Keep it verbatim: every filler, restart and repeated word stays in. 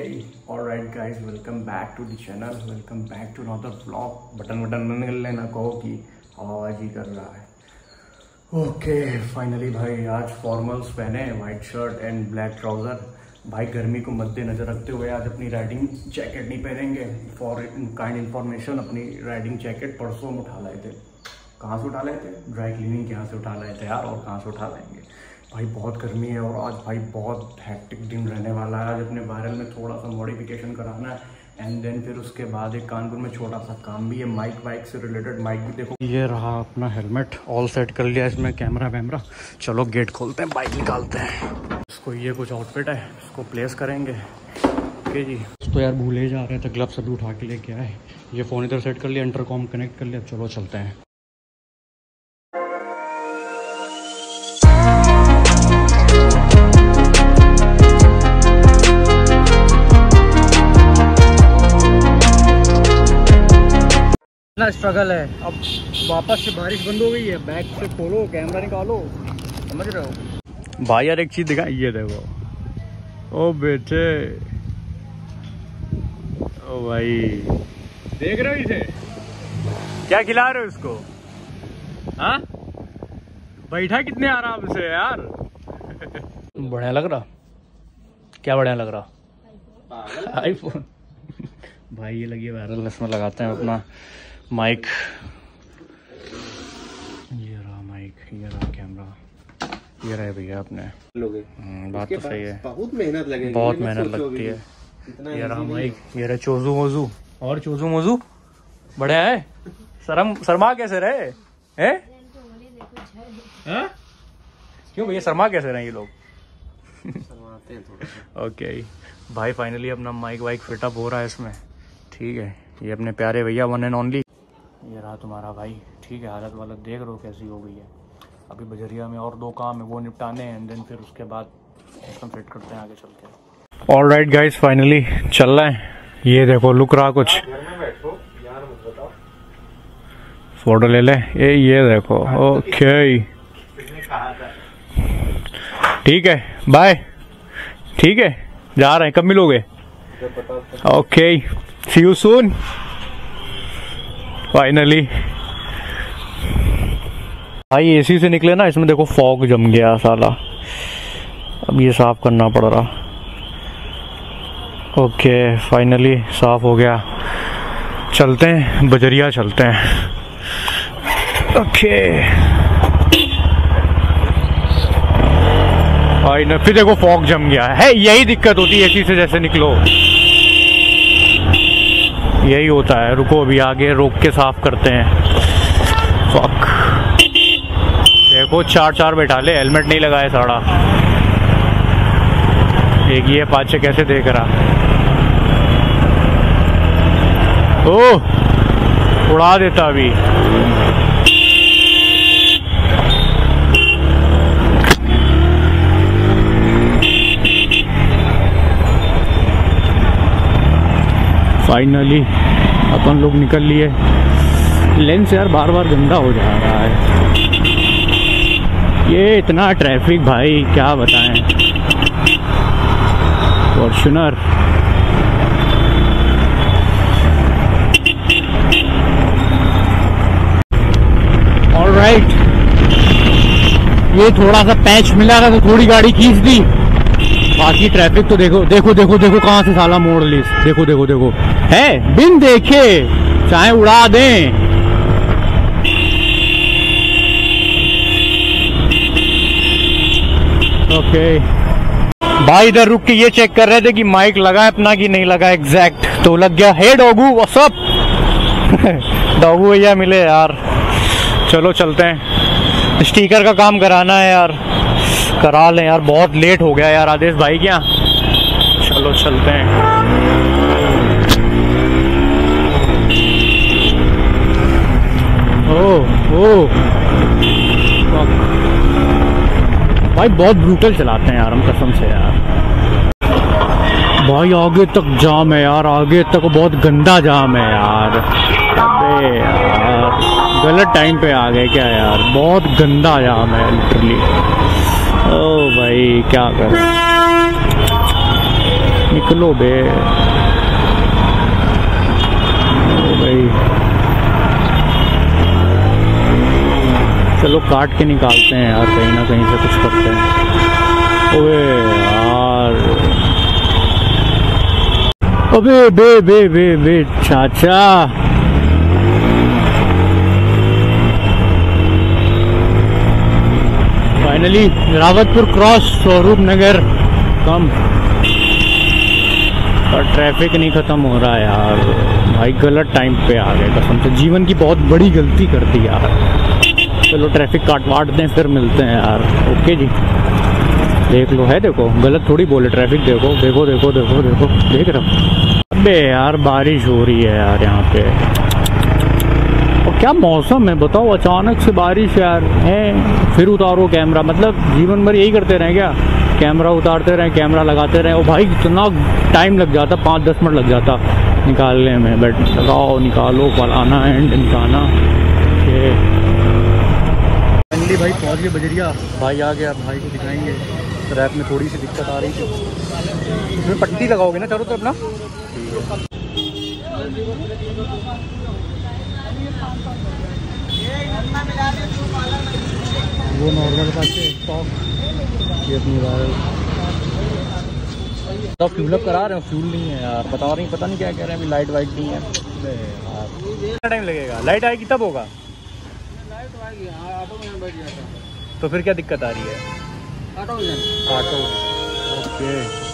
भाई। Alright guys, welcome back to the channel, welcome back to another vlog. Button button न निकल लेना, कहो कि आवाज ही कर रहा है। ओके फाइनली भाई, आज फॉर्मल्स पहने, white shirt and black trouser. भाई गर्मी को मद्देनजर रखते हुए आज अपनी राइडिंग जैकेट नहीं पहनेंगे। फॉर काइंड इन्फॉर्मेशन, अपनी राइडिंग जैकेट परसों हम उठा लाए थे। कहाँ से उठा लाए थे? ड्राई क्लीनिंग के यहाँ से उठा लाए थे यार, और कहाँ से उठा लाएंगे भाई। बहुत गर्मी है और आज भाई बहुत हैक्टिक दिन रहने वाला है। आज अपने वायरल में थोड़ा सा मॉडिफिकेशन कराना है एंड देन फिर उसके बाद एक कानपुर में छोटा सा काम भी है, माइक वाइक से रिलेटेड। माइक भी देखो, ये रहा अपना हेलमेट, ऑल सेट कर लिया इसमें, कैमरा वैमरा। चलो गेट खोलते हैं, बाइक निकालते हैं। इसको ये कुछ आउटफिट है, इसको प्लेस करेंगे। ओके जी, तो यार भूले जा रहे थे, ग्लव्स अभी उठा के लेके आए। ये फ़ोन इधर सेट कर लिया, इंटरकॉम कनेक्ट कर लिया। चलो चलते हैं। इतना स्ट्रगल है। अब वापस से बारिश बंद हो गई है, बैग से खोलो, कैमरा निकालो, समझ रहे हो भाई। यार एक चीज दिखा, ये देखो। ओ बेटे, ओ भाई देख रहे हो इसे, क्या खिला रहे हो इसको? हाँ बैठा कितने आराम से यार। बढ़िया लग रहा? क्या बढ़िया लग रहा? आईफोन भाई ये लगी वायरल, इसमें लगाते हैं अपना माइक। ये रहा माइक, ये रहा कैमरा, ये रहे भैया अपने लोगे। बात तो सही है, बहुत मेहनत लगेगी, बहुत मेहनत लगती है। ये रहा माइक, ये रहे चोजू मोजू। और चोजू मोजू बढ़िया है। शर्म शर्मा कैसे रहे हैं? क्यों भैया शर्मा कैसे रहे ये लोग? शर्माते हैं थोड़ा। ओके भाई, फाइनली अपना माइक वाइक फिटअप हो रहा है इसमें। ठीक है, ये अपने प्यारे भैया वन एंड ओनली। ये रहा तुम्हारा भाई। ठीक है, हालत वालत देख रहे हो कैसी हो गई है। अभी बजरिया में और दो काम है, वो निपटाने हैं एंड देन फिर उसके बाद सिस्टम फिट करते हैं, आगे चलते हैं। ऑलराइट गाइस, फाइनली चल रहा है। ये देखो लुक रहा कुछ। फोटो ले ले। ये ये देखो। ओके ठीक है, बाय। ठीक है, जा रहे हैं। कब मिलोगे? Okay, see you soon. Finally भाई एसी से निकले ना, इसमें देखो फॉग जम गया साला। अब ये साफ करना पड़ रहा। ओके फाइनली साफ हो गया। चलते हैं बजरिया, चलते हैं। ओके फाइनल, फिर देखो फॉग जम गया है। यही दिक्कत होती है एसी से जैसे निकलो, यही होता है। रुको अभी आगे रोक के साफ करते हैं। फक, देखो चार चार बैठा ले, हेलमेट नहीं लगाए साड़ा। एक ये पाछे कैसे देख रहा। ओह उड़ा देता अभी। फाइनली अपन लोग निकल लिए। लेंस यार बार बार गंदा हो जा रहा है। ये इतना ट्रैफिक भाई, क्या बताएं। फॉर्च्यूनर ऑलराइट, ये थोड़ा सा पैच मिला था तो थोड़ी गाड़ी खींच दी। बाकी ट्रैफिक तो देखो देखो देखो देखो कहां से साला मोड़ ली। देखो देखो देखो है, बिन देखे चाहे उड़ा दें। ओके भाई, इधर रुक के ये चेक कर रहे थे कि माइक लगा है अपना कि नहीं लगा एग्जैक्ट। तो लग गया। हे डॉगू व्हाट्सअप। डॉगू भैया मिले यार। चलो चलते हैं, स्टिकर का काम कराना है यार, करा लें यार। बहुत लेट हो गया यार आदेश भाई। क्या चलो चलते हैं। ओह ओह भाई, बहुत ब्रूटल चलाते हैं यार हम, कसम से यार। भाई आगे तक जाम है यार, आगे तक बहुत गंदा जाम है यार। अबे यार गलत टाइम पे आ गए क्या यार, बहुत गंदा जाम है लिटरली। ओ भाई क्या कर, निकलो बे भाई। चलो काट के निकालते हैं यार, कहीं ना कहीं से कुछ करते हैं। ओए यार, अबे बे बे बे बे चाचा, फाइनली रावतपुर क्रॉस, स्वरूप नगर कम, और ट्रैफिक नहीं खत्म हो रहा यार भाई। गलत टाइम पे आ गए, कसम से जीवन की बहुत बड़ी गलती कर दी यार। चलो ट्रैफिक काटवाट दें, फिर मिलते हैं यार। ओके जी, देख लो है, देखो गलत थोड़ी बोले, ट्रैफिक देखो देखो देखो देखो देखो देख रहा हूँ। अबे यार बारिश हो रही है यार यहाँ पे, और क्या मौसम है बताओ, अचानक से बारिश यार है। फिर उतारो कैमरा, मतलब जीवन भर यही करते रहें क्या, कैमरा उतारते रहें, कैमरा लगाते रहें। और भाई इतना टाइम लग जाता, पाँच दस मिनट लग जाता निकालने में। बट लगाओ निकालो, फलाना एंड निकालना। फाइनली भाई पहुँच गए बजरिया, भाई आ गया, भाई को दिखाएंगे। रैप में थोड़ी सी दिक्कत आ रही थी, इसमें पट्टी लगाओगे ना चारों तरफ ना? वो नॉर्मल का स्टॉक, ये अपनी वायरल तो फ्यूल अप करा रहे हो, फ्यूल नहीं है यार, बता रही पता नहीं क्या कह रहे हैं। अभी लाइट वाइट नहीं है यार, कितना टाइम लगेगा? लाइट आएगी तब होगा, लाइट आएगी ऑटो में बैठ जाता। तो फिर क्या दिक्कत आ रही है? Auto auto okay.